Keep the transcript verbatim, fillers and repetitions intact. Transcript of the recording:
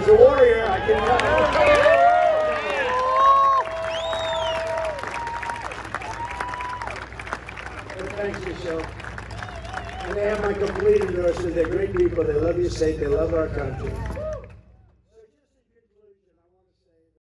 He's a warrior, I can tell. Well, thanks, Michelle. And they have my complete endorsement. They're great people. They love your state. They love our country.